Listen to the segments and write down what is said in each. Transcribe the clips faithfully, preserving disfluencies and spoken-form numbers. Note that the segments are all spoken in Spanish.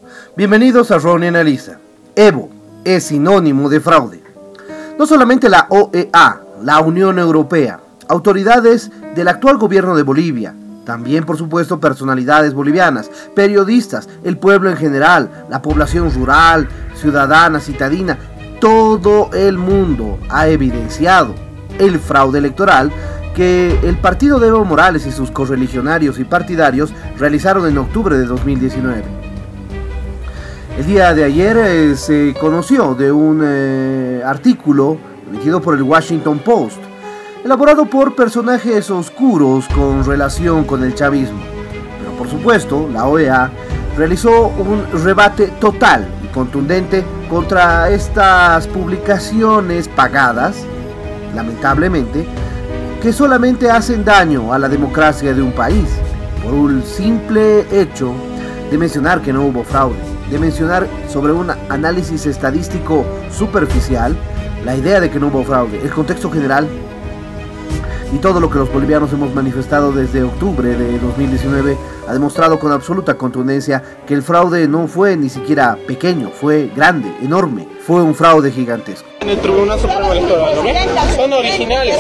Bienvenidos a Ronnie Analiza. Evo es sinónimo de fraude. No solamente la O E A, la Unión Europea, autoridades del actual gobierno de Bolivia, también por supuesto personalidades bolivianas, periodistas, el pueblo en general, la población rural, ciudadana, citadina, todo el mundo ha evidenciado el fraude electoral que el partido de Evo Morales y sus correligionarios y partidarios realizaron en octubre de dos mil diecinueve. El día de ayer eh, se conoció de un eh, artículo emitido por el Washington Post, elaborado por personajes oscuros con relación con el chavismo. Pero por supuesto, la O E A realizó un rebate total y contundente contra estas publicaciones pagadas, lamentablemente, que solamente hacen daño a la democracia de un país, por un simple hecho de mencionar que no hubo fraude, de mencionar sobre un análisis estadístico superficial, la idea de que no hubo fraude, el contexto general y todo lo que los bolivianos hemos manifestado desde octubre de dos mil diecinueve ha demostrado con absoluta contundencia que el fraude no fue ni siquiera pequeño, fue grande, enorme, fue un fraude gigantesco. En el Tribunal Supremo Electoral, ¿no? Son originales.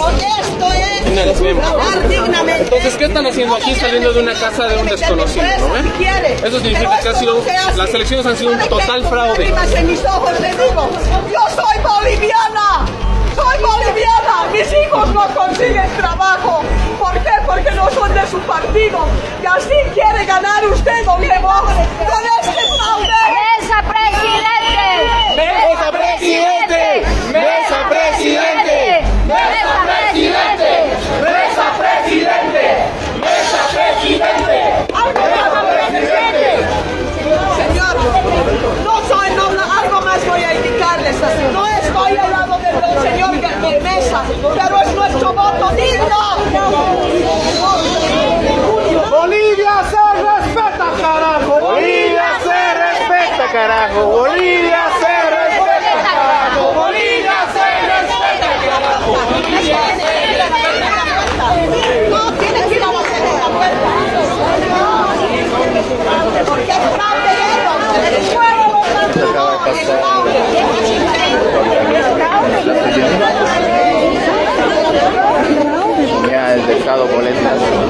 Entonces, ¿qué están haciendo aquí saliendo de una casa de un desconocido? ¿no? Eso significa que ha sido, las elecciones han sido un total fraude. Yo soy boliviana. Soy boliviana, mis hijos no consiguen trabajo. ¿Por qué? Porque no son de su partido. Y así quiere ganar usted, don Evo, con este fraude. ¡Mesa presidente! ¡Mesa presidente! ¡Mesa presidente! ¡Mesa presidente! ¡Mesa presidente! ¡Mesa presidente! ¡Mesa presidente! Señor, no soy, no, algo más voy a indicarles. No estoy al lado del señor de Mesa, pero es nuestro voto digno. Bolivia se respeta, carajo. Bolivia se respeta, carajo. Bolivia se respeta, carajo. Bolivia se respeta, carajo. No, tiene que ir a la segunda vuelta. Porque es fraude de ellos. Es fraude. Ya el dejado boleto.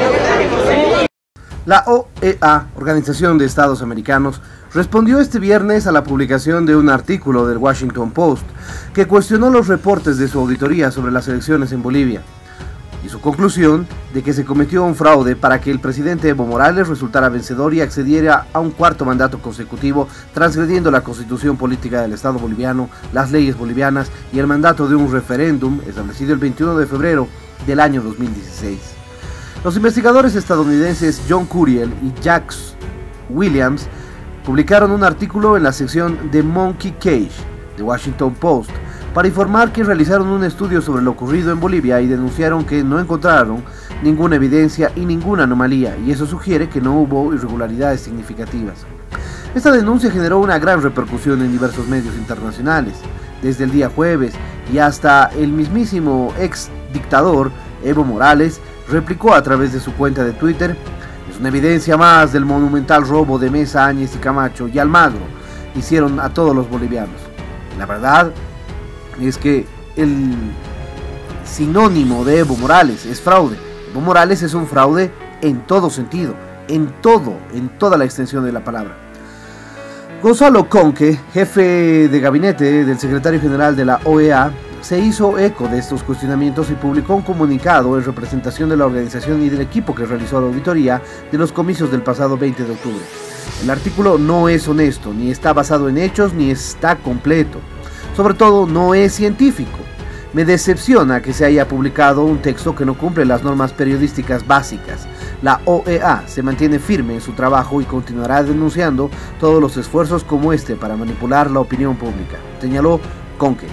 La O E A, Organización de Estados Americanos, respondió este viernes a la publicación de un artículo del Washington Post que cuestionó los reportes de su auditoría sobre las elecciones en Bolivia y su conclusión de que se cometió un fraude para que el presidente Evo Morales resultara vencedor y accediera a un cuarto mandato consecutivo, transgrediendo la constitución política del Estado boliviano, las leyes bolivianas y el mandato de un referéndum establecido el veintiuno de febrero del año dos mil dieciséis. Los investigadores estadounidenses John Curiel y Jax Williams publicaron un artículo en la sección The Monkey Cage de Washington Post para informar que realizaron un estudio sobre lo ocurrido en Bolivia y denunciaron que no encontraron ninguna evidencia y ninguna anomalía, y eso sugiere que no hubo irregularidades significativas. Esta denuncia generó una gran repercusión en diversos medios internacionales, desde el día jueves y hasta el mismísimo ex dictador Evo Morales replicó a través de su cuenta de Twitter: es una evidencia más del monumental robo de Mesa, Áñez y Camacho y Almagro hicieron a todos los bolivianos. La verdad es que el sinónimo de Evo Morales es fraude. Evo Morales es un fraude en todo sentido, en todo, en toda la extensión de la palabra. Gonzalo Conque, jefe de gabinete del secretario general de la O E A, se hizo eco de estos cuestionamientos y publicó un comunicado en representación de la organización y del equipo que realizó la auditoría de los comicios del pasado veinte de octubre. El artículo no es honesto, ni está basado en hechos, ni está completo. Sobre todo, no es científico. Me decepciona que se haya publicado un texto que no cumple las normas periodísticas básicas. La O E A se mantiene firme en su trabajo y continuará denunciando todos los esfuerzos como este para manipular la opinión pública, señaló Conque.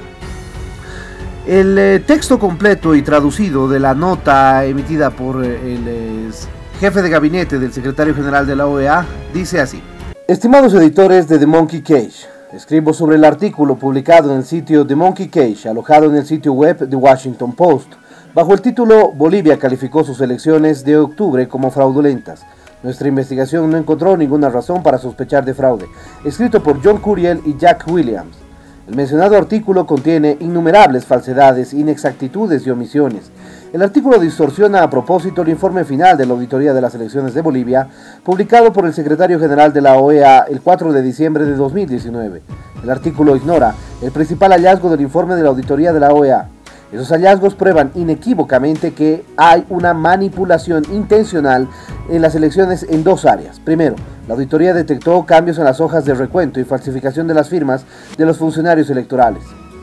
El eh, texto completo y traducido de la nota emitida por eh, el eh, jefe de gabinete del secretario general de la O E A dice así: estimados editores de The Monkey Cage, escribo sobre el artículo publicado en el sitio The Monkey Cage, alojado en el sitio web de Washington Post, bajo el título Bolivia calificó sus elecciones de octubre como fraudulentas. Nuestra investigación no encontró ninguna razón para sospechar de fraude. Escrito por John Curiel y Jack Williams. El mencionado artículo contiene innumerables falsedades, inexactitudes y omisiones. El artículo distorsiona a propósito el informe final de la Auditoría de las Elecciones de Bolivia, publicado por el secretario general de la O E A el cuatro de diciembre de dos mil diecinueve. El artículo ignora el principal hallazgo del informe de la Auditoría de la O E A. Esos hallazgos prueban inequívocamente que hay una manipulación intencional en las elecciones en dos áreas. Primero, la auditoría detectó cambios en las hojas de recuento y falsificación de las firmas de los funcionarios electorales.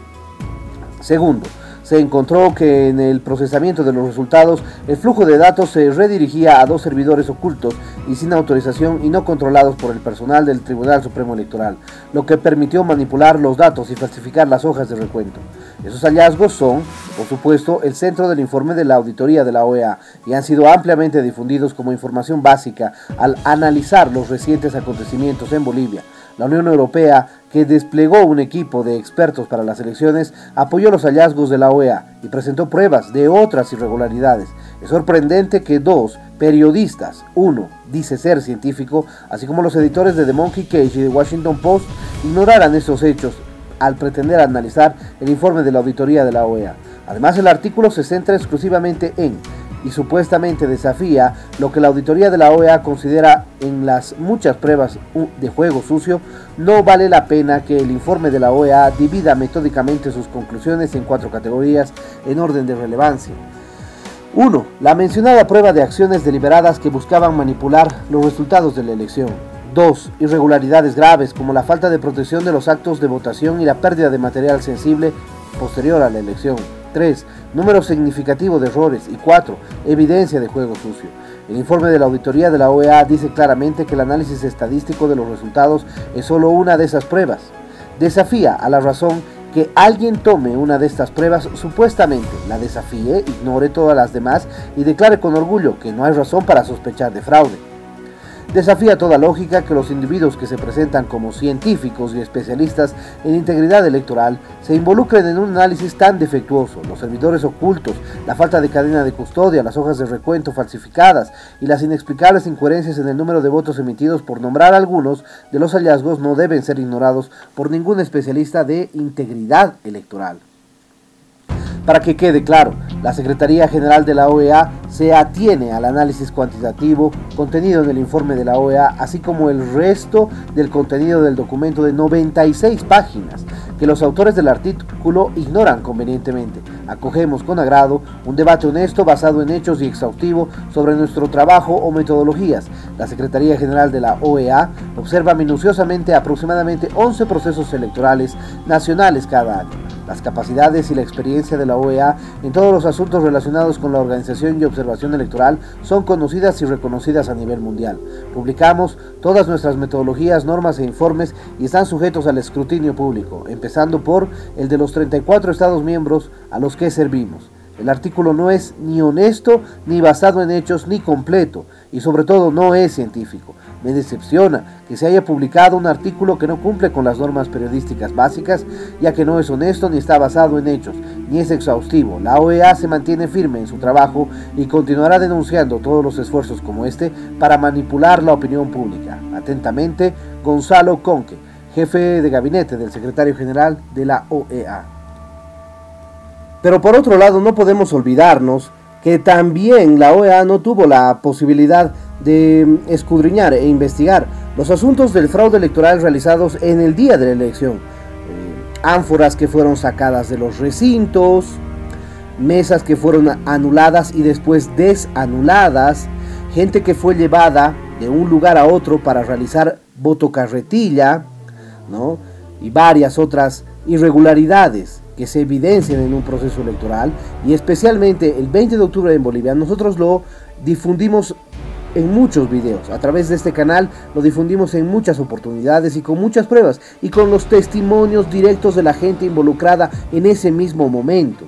Segundo, se encontró que en el procesamiento de los resultados el flujo de datos se redirigía a dos servidores ocultos y sin autorización y no controlados por el personal del Tribunal Supremo Electoral, lo que permitió manipular los datos y falsificar las hojas de recuento. Esos hallazgos son, por supuesto, el centro del informe de la auditoría de la O E A y han sido ampliamente difundidos como información básica al analizar los recientes acontecimientos en Bolivia. La Unión Europea, que desplegó un equipo de expertos para las elecciones, apoyó los hallazgos de la O E A y presentó pruebas de otras irregularidades. Es sorprendente que dos periodistas, uno dice ser científico, así como los editores de The Monkey Cage y The Washington Post, ignoraran estos hechos al pretender analizar el informe de la auditoría de la O E A. Además, el artículo se centra exclusivamente en y supuestamente desafía lo que la auditoría de la O E A considera en las muchas pruebas de juego sucio. No vale la pena que el informe de la O E A divida metódicamente sus conclusiones en cuatro categorías en orden de relevancia. uno. La mencionada prueba de acciones deliberadas que buscaban manipular los resultados de la elección. dos. Irregularidades graves como la falta de protección de los actos de votación y la pérdida de material sensible posterior a la elección. tres. Número significativo de errores. Y cuatro. Evidencia de juego sucio. El informe de la auditoría de la O E A dice claramente que el análisis estadístico de los resultados es solo una de esas pruebas. Desafía a la razón que alguien tome una de estas pruebas, supuestamente la desafíe, ignore todas las demás y declare con orgullo que no hay razón para sospechar de fraude. Desafía toda lógica que los individuos que se presentan como científicos y especialistas en integridad electoral se involucren en un análisis tan defectuoso. Los servidores ocultos, la falta de cadena de custodia, las hojas de recuento falsificadas y las inexplicables incoherencias en el número de votos emitidos, por nombrar algunos de los hallazgos, no deben ser ignorados por ningún especialista de integridad electoral. Para que quede claro, la Secretaría General de la O E A se atiene al análisis cuantitativo contenido en el informe de la O E A, así como el resto del contenido del documento de noventa y seis páginas, que los autores del artículo ignoran convenientemente. Acogemos con agrado un debate honesto basado en hechos y exhaustivo sobre nuestro trabajo o metodologías. La Secretaría General de la O E A observa minuciosamente aproximadamente once procesos electorales nacionales cada año. Las capacidades y la experiencia de la O E A en todos los asuntos relacionados con la organización y observación electoral son conocidas y reconocidas a nivel mundial. Publicamos todas nuestras metodologías, normas e informes y están sujetos al escrutinio público, empezando por el de los treinta y cuatro Estados miembros a los que servimos. El artículo no es ni honesto, ni basado en hechos, ni completo, y sobre todo no es científico. Me decepciona que se haya publicado un artículo que no cumple con las normas periodísticas básicas, ya que no es honesto ni está basado en hechos, ni es exhaustivo. La O E A se mantiene firme en su trabajo y continuará denunciando todos los esfuerzos como este para manipular la opinión pública. Atentamente, Gonzalo Conque, jefe de gabinete del secretario general de la O E A. Pero por otro lado, no podemos olvidarnos que también la O E A no tuvo la posibilidad de escudriñar e investigar los asuntos del fraude electoral realizados en el día de la elección. Eh, ánforas que fueron sacadas de los recintos, mesas que fueron anuladas y después desanuladas, gente que fue llevada de un lugar a otro para realizar voto carretilla, ¿no? Y varias otras irregularidades que se evidencian en un proceso electoral, y especialmente el veinte de octubre en Bolivia. Nosotros lo difundimos en muchos videos, a través de este canal lo difundimos en muchas oportunidades y con muchas pruebas y con los testimonios directos de la gente involucrada en ese mismo momento.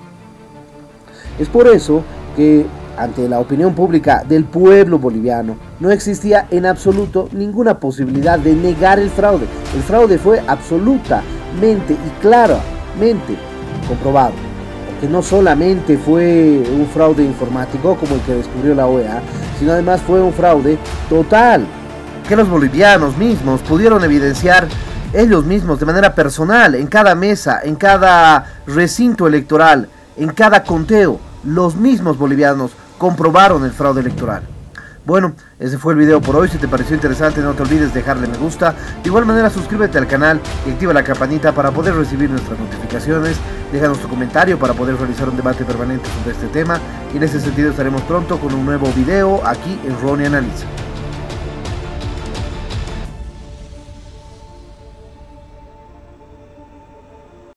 Es por eso que ante la opinión pública del pueblo boliviano no existía en absoluto ninguna posibilidad de negar el fraude. El fraude fue absolutamente y claramente comprobado, porque no solamente fue un fraude informático como el que descubrió la O E A, sino además fue un fraude total, que los bolivianos mismos pudieron evidenciar ellos mismos de manera personal, en cada mesa, en cada recinto electoral, en cada conteo. Los mismos bolivianos comprobaron el fraude electoral. Bueno, ese fue el video por hoy. Si te pareció interesante, no te olvides dejarle me gusta. De igual manera, suscríbete al canal y activa la campanita para poder recibir nuestras notificaciones. Déjanos tu comentario para poder realizar un debate permanente sobre este tema. Y en ese sentido estaremos pronto con un nuevo video aquí en Ronnie Analiza.